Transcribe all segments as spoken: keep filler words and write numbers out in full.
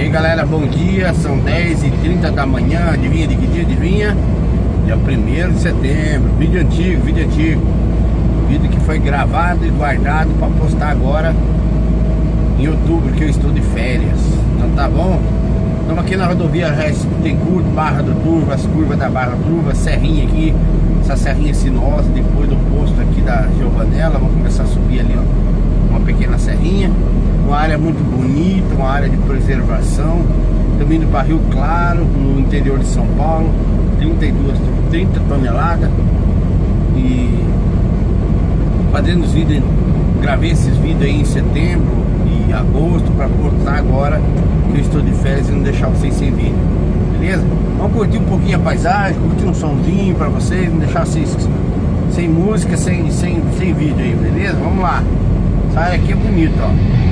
E aí galera, bom dia, são dez e trinta da manhã, adivinha de que dia? Adivinha? Dia primeiro de setembro, vídeo antigo, vídeo antigo Vídeo que foi gravado e guardado para postar agora em outubro, que eu estou de férias. Então tá bom? Estamos aqui na rodovia Bittencourt, Barra do Turvo, as curvas da Barra do Turvo, a serrinha aqui, essa serrinha sinuosa, depois do posto aqui da Giovanella. Vamos começar a subir ali, ó, uma pequena serrinha. Uma área muito bonita, uma área de preservação. Estamos indo para Rio Claro, no interior de São Paulo. trinta e duas, trinta toneladas. E fazendo os vídeos, gravei esses vídeos aí em setembro e agosto para postar agora que eu estou de férias e não deixar vocês sem vídeo, beleza? Vamos curtir um pouquinho a paisagem, curtir um somzinho para vocês, não deixar vocês sem música, sem, sem, sem vídeo aí, beleza? Vamos lá. Essa área aqui é bonita, ó.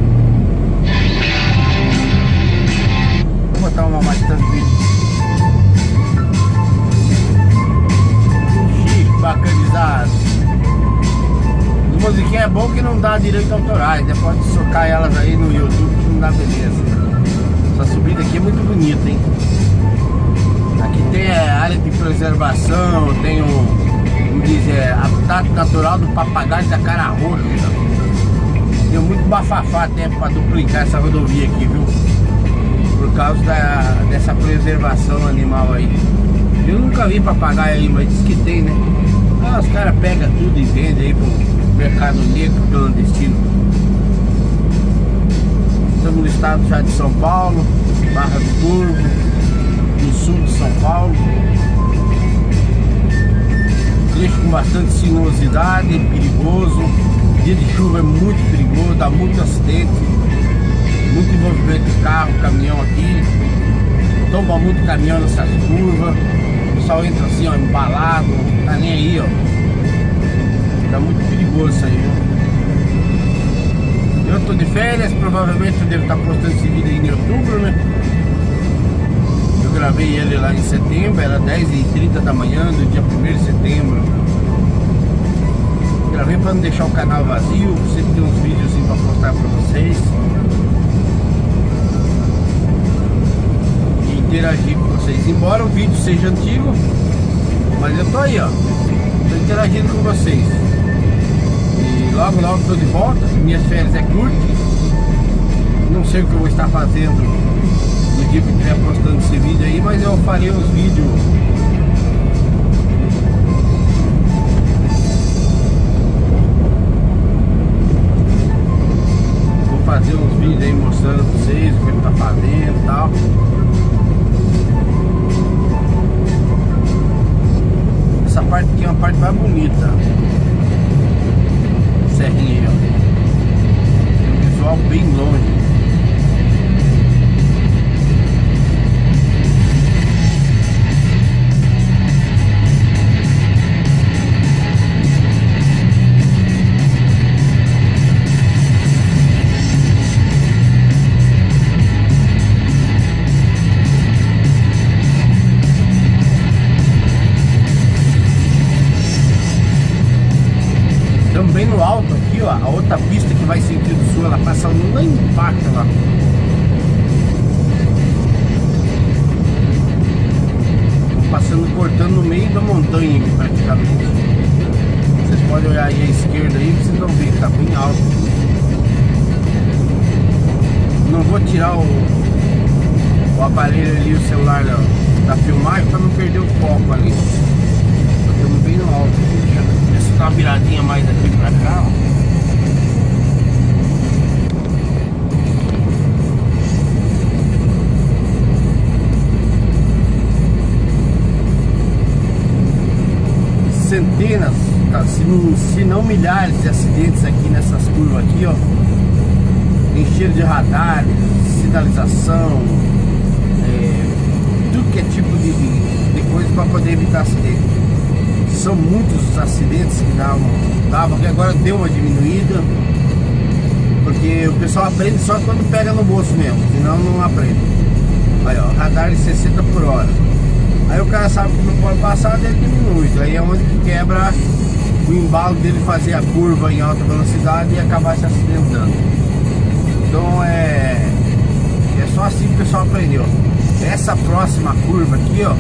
Vou botar uma bastante vídeo. Chique, bacanizado. As musiquinhas é bom que não dá direito autorais, né? Pode socar elas aí no YouTube que não dá beleza. Essa subida aqui é muito bonita, hein? Aqui tem a área de preservação, tem o, como diz, é, habitat natural do papagaio da cara roxa. Deu muito bafafá tempo para duplicar essa rodovia aqui, viu? Por causa da, dessa preservação animal aí. Eu nunca vi papagaio aí, mas diz que tem, né? Ah, os caras pegam tudo e vendem aí pro mercado negro clandestino. Estamos no estado já de São Paulo, Barra do Turvo, no sul de São Paulo. Trecho com bastante sinuosidade, perigoso. Dia de chuva é muito perigoso, dá muito acidente, muito envolvimento de carro, caminhão aqui. Tomba muito caminhão nessas curvas. O pessoal entra assim, ó, embalado, não tá nem aí, ó. Tá muito perigoso isso aí, viu? Eu tô de férias, provavelmente eu devo estar postando esse vídeo aí em outubro, né? Eu gravei ele lá em setembro, era dez e trinta da manhã do dia primeiro de setembro. Gravei para não deixar o canal vazio, sempre tem uns vídeos assim para postar para vocês e interagir com vocês. Embora o vídeo seja antigo, mas eu tô aí, ó, tô interagindo com vocês. E logo logo tô de volta. Minhas férias é curta. Não sei o que eu vou estar fazendo no dia que eu estiver postando esse vídeo aí, mas eu farei uns vídeos. Fazer uns vídeos aí mostrando pra vocês o que ele tá fazendo e tal. Essa parte aqui é uma parte mais bonita. Serrinha aí, ó. Tem um visual bem longe. Bem no alto aqui, ó, a outra pista que vai sentido sul, ela passa lá embaixo lá. Passando, cortando no meio da montanha aqui, praticamente. Vocês podem olhar aí à esquerda aí, vocês vão ver que tá bem alto. Não vou tirar o, o aparelho ali, o celular da, da filmagem, para não perder o foco ali. Estamos bem no alto aqui. Deixa eu dar uma viradinha mais aqui pra cá, ó. Centenas, tá, se, não, se não milhares de acidentes aqui nessas curvas aqui, ó. Encheram de radares, sinalização, é, tudo que é tipo de, de, de coisa para poder evitar acidente. São muitos os acidentes que davam, davam, que agora deu uma diminuída, porque o pessoal aprende só quando pega no bolso mesmo, senão não aprende. Aí, ó, radar de sessenta por hora. Aí o cara sabe que não pode passar, ele diminui. Aí é onde que quebra o embalo dele fazer a curva em alta velocidade e acabar se acidentando. Então é, é só assim que o pessoal aprendeu. Essa próxima curva aqui, ó,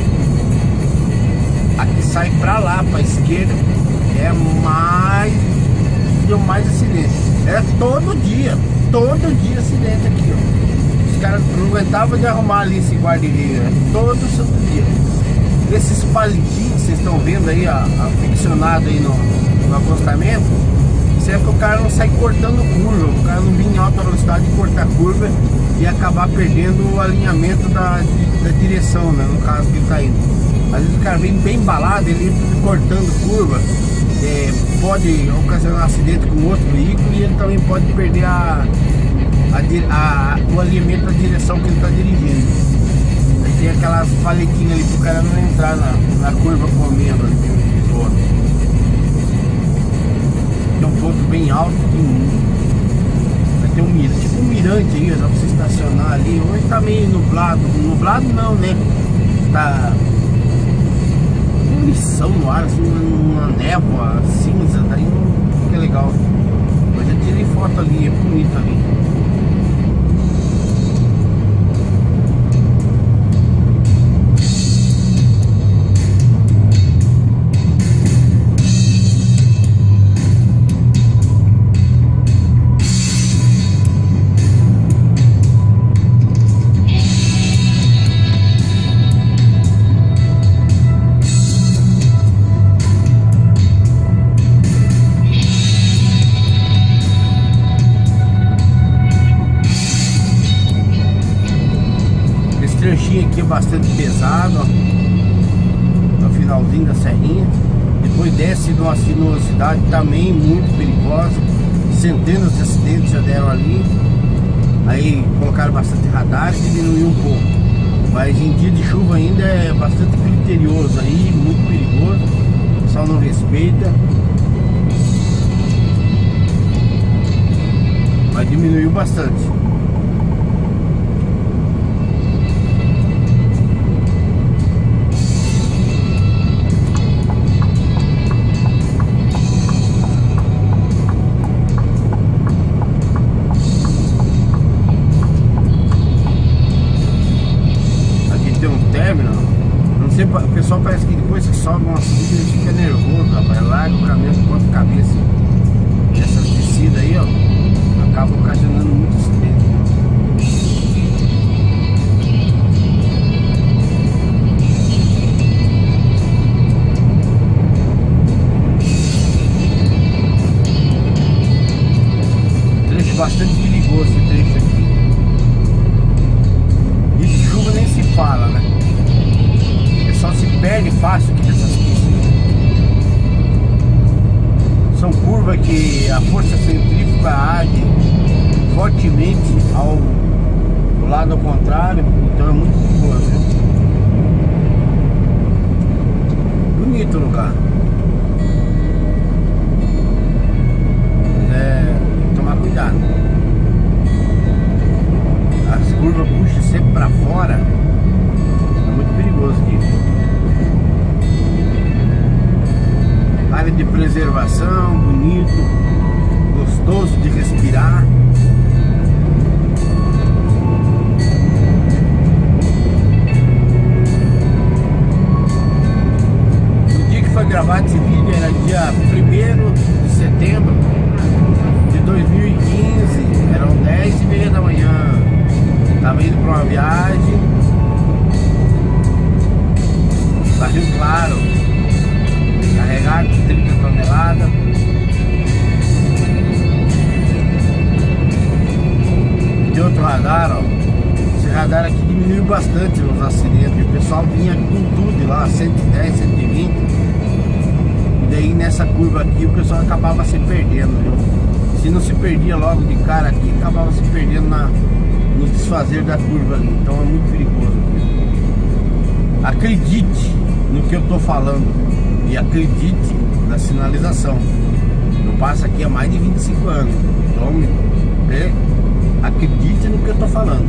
aqui sai pra lá, pra esquerda, é mais, deu mais acidente. Era todo dia, todo dia acidente aqui, ó. Os caras não aguentavam de arrumar ali esse guarda-reio, é todo santo dia. Esses palitinhos que vocês estão vendo aí, ó, aficionado aí no, no acostamento, isso é porque o cara não sai cortando curva, o cara não vinha em alta velocidade de cortar curva e acabar perdendo o alinhamento da, da direção, né, no caso que ele tá indo. Às vezes o cara vem bem embalado, ele entra cortando curva, é, pode ocasionar um acidente com outro veículo e ele também pode perder a, a, a, o alinhamento da direção que ele está dirigindo. Aí tem aquelas paletinhas ali para o cara não entrar na, na curva comendo ali do outro. Tem um ponto bem alto, tem, vai ter um mirante, tipo um mirante aí, dá para você estacionar ali. Hoje tá meio nublado, nublado não, né? Tá lição no ar, assim, uma névoa cinza, daí não fica legal. Mas eu tirei foto ali, é bonito ali. Trenchinho aqui é bastante pesado, ó, no finalzinho da serrinha. Depois desce de uma sinuosidade também muito perigosa, centenas de acidentes já deram ali. Aí colocaram bastante radar e diminuiu um pouco, mas em dia de chuva ainda é bastante criterioso aí, muito perigoso, o pessoal não respeita. Mas diminuiu bastante. O pessoal parece que depois que sobe uma subida ele fica nervoso, rapaz, larga o caminhão de ponta cabeça. E essas descidas aí, ó, acabam ocasionando muito acidente. Trecho bastante perigoso esse trecho aqui. E de chuva nem se fala, né? Só se perde fácil aqui nessas pistas. São curvas que a força centrífuga age fortemente ao, ao lado contrário, então é muito perigoso. Bonito o lugar. Mas é, tem que tomar cuidado. As curvas puxam sempre para fora. É muito perigoso aqui. Área de preservação, bonito, gostoso de respirar. O dia que foi gravado esse vídeo era dia primeiro de setembro de dois mil e quinze, eram dez e meia da manhã. Estava indo para uma viagem, Rio Claro, carregado de trinta toneladas. De outro radar, ó, esse radar aqui diminuiu bastante os acidentes. O pessoal vinha com tudo lá, cento e dez, cento e vinte. E daí nessa curva aqui o pessoal acabava se perdendo, viu? Se não se perdia logo de cara aqui, acabava se perdendo na, no desfazer da curva ali. Então é muito perigoso. Acredite no que eu tô falando e acredite na sinalização. Eu passo aqui há mais de vinte e cinco anos, então é, acredite no que eu tô falando.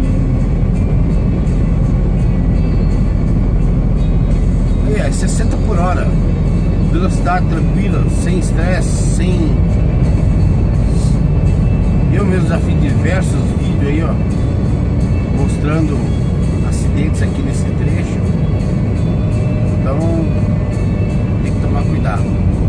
É sessenta por hora, velocidade tranquila, sem estresse, sem... Eu mesmo já fiz diversos vídeos aí, ó, mostrando acidentes aqui nesse trecho. Então tem que tomar cuidado.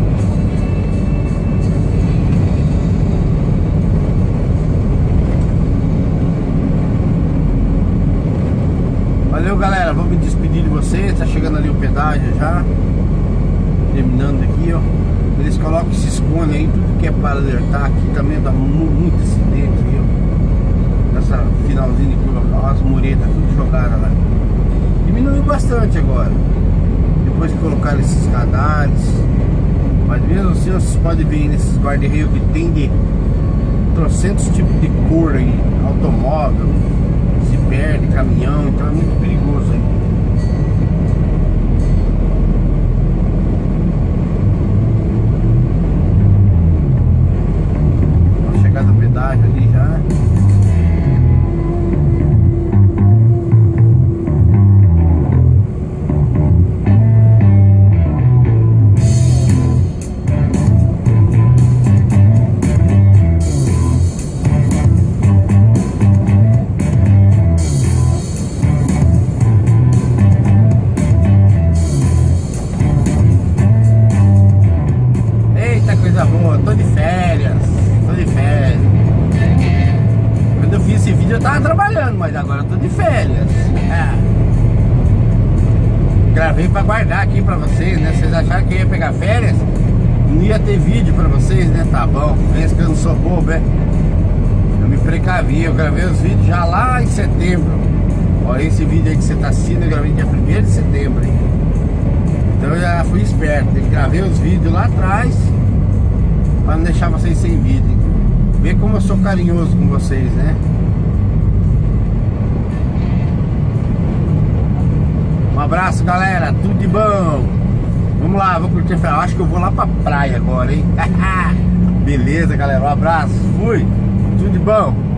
Valeu, galera, vou me despedir de vocês. Tá chegando ali o pedágio já. Terminando aqui, ó. Eles colocam esses cones aí, tudo que é para alertar. Aqui também dá muito acidente aí, ó. Nessa finalzinho de curva, ó, as muretas tudo jogadas lá. Diminuiu bastante agora, depois de colocar esses radares. Mas mesmo assim, vocês podem ver nesses guarda-reio que tem de trocentos tipos de cor aí. Automóvel, se perde, caminhão, então é muito perigoso aí. Do pedágio ali já. Eita, coisa boa, tô de férias. Tô de férias. Quando eu fiz esse vídeo eu tava trabalhando, mas agora eu tô de férias. É. Gravei pra guardar aqui pra vocês, né? Vocês acharam que eu ia pegar férias? Não ia ter vídeo pra vocês, né? Tá bom. Pensa que eu não sou bobo, é? Eu me precavi, eu gravei os vídeos já lá em setembro. Olha esse vídeo aí que você tá assistindo, eu gravei dia primeiro de setembro, hein? Então eu já fui esperto. Eu gravei os vídeos lá atrás pra não deixar vocês sem vídeo, hein? Vê como eu sou carinhoso com vocês, né? Um abraço, galera, tudo de bom. Vamos lá, vou curtir. Acho que eu vou lá pra praia agora, hein? Beleza, galera, um abraço, fui. Tudo de bom.